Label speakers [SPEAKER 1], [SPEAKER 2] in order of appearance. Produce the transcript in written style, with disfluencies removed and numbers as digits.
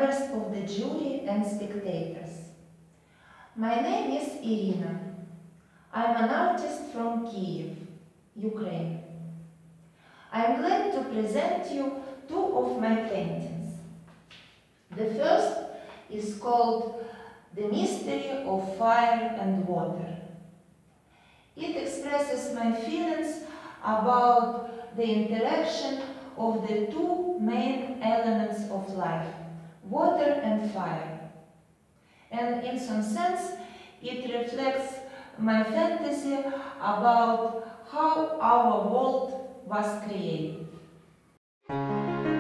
[SPEAKER 1] members of the jury and spectators. My name is Irina. I'm an artist from Kyiv, Ukraine. I'm glad to present you two of my paintings. The first is called The Mystery of Fire and Water. It expresses my feelings about the interaction of the two main elements of life, water and fire. And in some sense, it reflects my fantasy about how our world was created.